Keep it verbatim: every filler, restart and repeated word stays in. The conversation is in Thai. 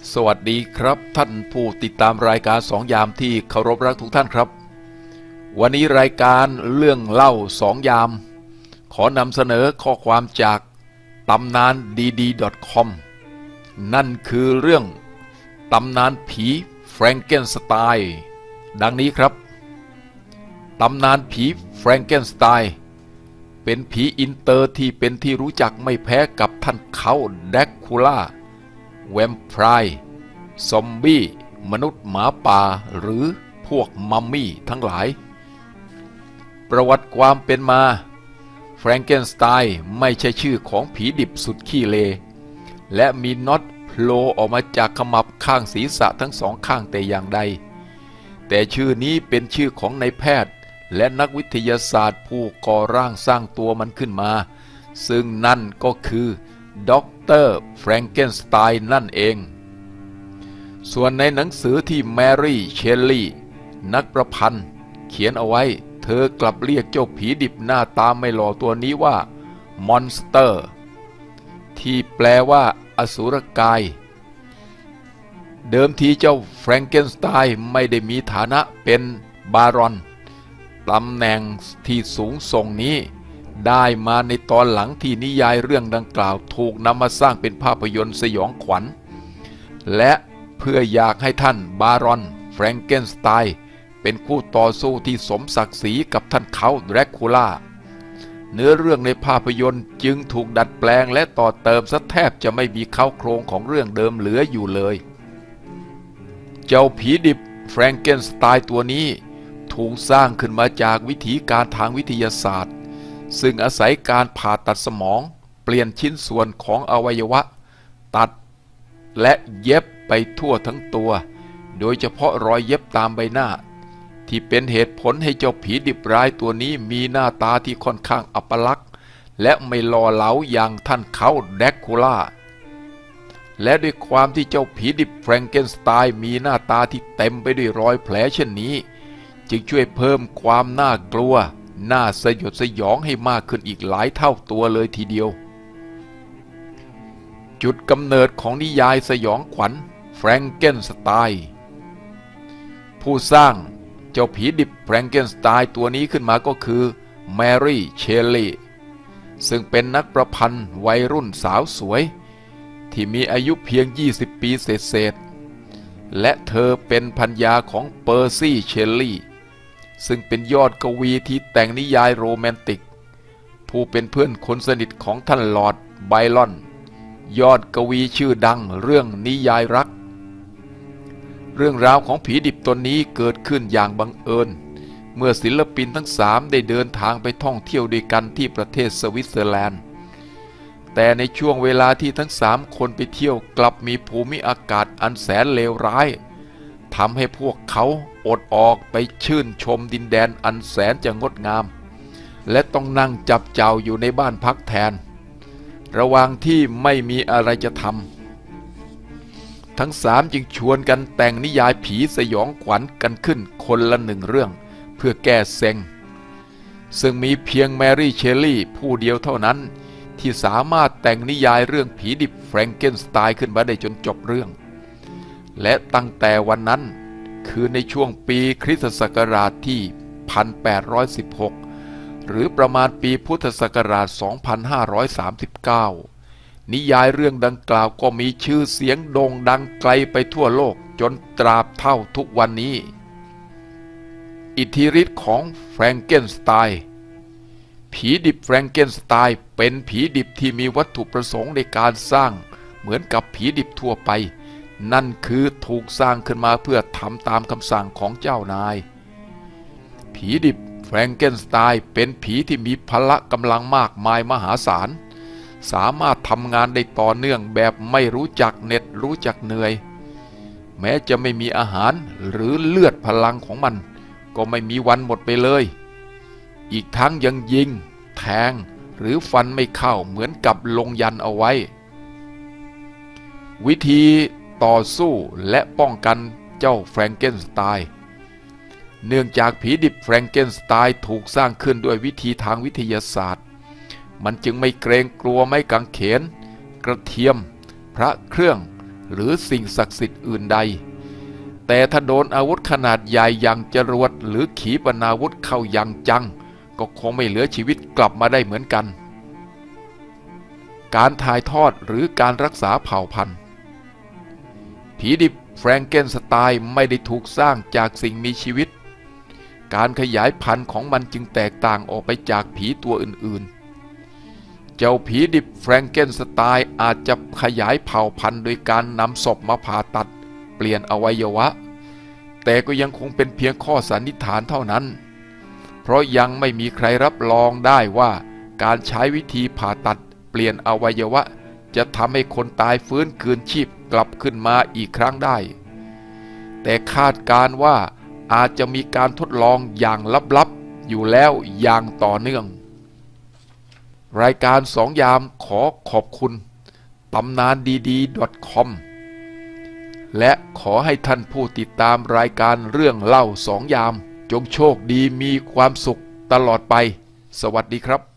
สวัสดีครับท่านผู้ติดตามรายการสองยามที่เคารพรักทุกท่านครับวันนี้รายการเรื่องเล่าสองยามขอนำเสนอข้อความจากตำนานดีดี .com นั่นคือเรื่องตำนานผีแฟรงเกนสไตน์ดังนี้ครับตำนานผีแฟรงเกนสไตน์เป็นผีอินเตอร์ที่เป็นที่รู้จักไม่แพ้กับท่านเขาแดร็กคูล่าแวมไพร์ซอมบี้มนุษย์หมาป่าหรือพวกมัมมี่ทั้งหลายประวัติความเป็นมาแฟรงเกนสไตน์ไม่ใช่ชื่อของผีดิบสุดขี้เลและมีน็อตโผล่ออกมาจากขมับข้างศีรษะทั้งสองข้างแต่อย่างใดแต่ชื่อนี้เป็นชื่อของนายแพทย์และนักวิทยาศาสตร์ผู้ก่อร่างสร้างตัวมันขึ้นมาซึ่งนั่นก็คือด็อกเตอร์แฟรงเกนสไตน์นั่นเองส่วนในหนังสือที่แมรี่เชลลี่นักประพันธ์เขียนเอาไว้เธอกลับเรียกเจ้าผีดิบหน้าตาไม่หล่อตัวนี้ว่ามอนสเตอร์ที่แปลว่าอสูรกายเดิมทีเจ้าแฟรงเกนสไตน์ไม่ได้มีฐานะเป็นบารอนตำแหน่งที่สูงส่งนี้ได้มาในตอนหลังที่นิยายเรื่องดังกล่าวถูกนำมาสร้างเป็นภาพยนตร์สยองขวัญและเพื่ออยากให้ท่านบารอนแฟรงเกนสไตน์เป็นคู่ต่อสู้ที่สมศักดิ์ศรีกับท่านเขาแดร็กคูล่าเนื้อเรื่องในภาพยนตร์จึงถูกดัดแปลงและต่อเติมซะแทบจะไม่มีเค้าโครงของเรื่องเดิมเหลืออยู่เลยเจ้าผีดิบแฟรงเกนสไตน์ตัวนี้ถูกสร้างขึ้นมาจากวิธีการทางวิทยาศาสตร์ซึ่งอาศัยการผ่าตัดสมองเปลี่ยนชิ้นส่วนของอวัยวะตัดและเย็บไปทั่วทั้งตัวโดยเฉพาะรอยเย็บตามใบหน้าที่เป็นเหตุผลให้เจ้าผีดิบร้ายตัวนี้มีหน้าตาที่ค่อนข้างอัปลักษณ์และไม่หล่อเหลาอย่างท่านเขาแดร็กคูล่าและด้วยความที่เจ้าผีดิบแฟรงเกนสไตน์มีหน้าตาที่เต็มไปด้วยรอยแผลเช่นนี้จึงช่วยเพิ่มความน่ากลัวน่าสยดสยองให้มากขึ้นอีกหลายเท่าตัวเลยทีเดียวจุดกำเนิดของนิยายสยองขวัญแฟรงเกนสไตน์ผู้สร้างเจ้าผีดิบแฟรงเกนสไตน์ตัวนี้ขึ้นมาก็คือแมรี่เชลลี่ซึ่งเป็นนักประพันธ์วัยรุ่นสาวสวยที่มีอายุเพียงยี่สิบปีเศษๆและเธอเป็นภรรยาของเปอร์ซี่เชลลี่ซึ่งเป็นยอดกวีที่แต่งนิยายโรแมนติกผู้เป็นเพื่อนคนสนิทของท่านลอร์ดไบรอนยอดกวีชื่อดังเรื่องนิยายรักเรื่องราวของผีดิบตนนี้เกิดขึ้นอย่างบังเอิญเมื่อศิลปินทั้งสามได้เดินทางไปท่องเที่ยวด้วยกันที่ประเทศสวิตเซอร์แลนด์แต่ในช่วงเวลาที่ทั้งสามคนไปเที่ยวกลับมีภูมิอากาศอันแสนเลวร้ายทำให้พวกเขาอดออกไปชื่นชมดินแดนอันแสนจะงดงามและต้องนั่งจับเจ้าอยู่ในบ้านพักแทนระหว่างที่ไม่มีอะไรจะทำทั้งสามจึงชวนกันแต่งนิยายผีสยองขวัญกันขึ้นคนละหนึ่งเรื่องเพื่อแก้เซ็งซึ่งมีเพียงแมรี่เชลลี่ผู้เดียวเท่านั้นที่สามารถแต่งนิยายเรื่องผีดิบแฟรงเกนสไตน์ขึ้นมาได้จนจบเรื่องและตั้งแต่วันนั้นคือในช่วงปีคริสตศักราชที่หนึ่งพันแปดร้อยสิบหกหรือประมาณปีพุทธศักราชสองพันห้าร้อยสามสิบเก้านิยายเรื่องดังกล่าวก็มีชื่อเสียงโด่งดังไกลไปทั่วโลกจนตราบเท่าทุกวันนี้อิทธิฤทธิ์ของแฟรงเกนสไตน์ผีดิบแฟรงเกนสไตน์เป็นผีดิบที่มีวัตถุประสงค์ในการสร้างเหมือนกับผีดิบทั่วไปนั่นคือถูกสร้างขึ้นมาเพื่อทำตามคำสั่งของเจ้านายผีดิบแฟรงเกนสไตน์เป็นผีที่มีพละกำลังมากมายมหาศาลสามารถทำงานได้ต่อเนื่องแบบไม่รู้จักเหน็ดรู้จักเหนื่อยแม้จะไม่มีอาหารหรือเลือดพลังของมันก็ไม่มีวันหมดไปเลยอีกทั้งยังยิงแทงหรือฟันไม่เข้าเหมือนกับลงยันเอาไว้วิธีต่อสู้และป้องกันเจ้าแฟรงเกนสไตน์เนื่องจากผีดิบแฟรงเกนสไตน์ถูกสร้างขึ้นด้วยวิธีทางวิทยาศาสตร์มันจึงไม่เกรงกลัวไม้กางเขนกระเทียมพระเครื่องหรือสิ่งศักดิ์สิทธิ์อื่นใดแต่ถ้าโดนอาวุธขนาดใหญ่อย่างจรวดหรือขีปนาวุธเข้าอย่างจังก็คงไม่เหลือชีวิตกลับมาได้เหมือนกันการถ่ายทอดหรือการรักษาเผ่าพันธุ์ผีดิบแฟรงเกนสไตน์ไม่ได้ถูกสร้างจากสิ่งมีชีวิตการขยายพันธุ์ของมันจึงแตกต่างออกไปจากผีตัวอื่นๆเจ้าผีดิบแฟรงเกนสไตน์อาจจะขยายเผ่าพันธุ์โดยการนำศพมาผ่าตัดเปลี่ยนอวัยวะแต่ก็ยังคงเป็นเพียงข้อสันนิษฐานเท่านั้นเพราะยังไม่มีใครรับรองได้ว่าการใช้วิธีผ่าตัดเปลี่ยนอวัยวะจะทำให้คนตายฟื้นคืนชีพกลับขึ้นมาอีกครั้งได้แต่คาดการว่าอาจจะมีการทดลองอย่างลับๆอยู่แล้วอย่างต่อเนื่องรายการสองยามขอขอบคุณตำนานดีดี .com และขอให้ท่านผู้ติดตามรายการเรื่องเล่าสองยามจงโชคดีมีความสุขตลอดไปสวัสดีครับ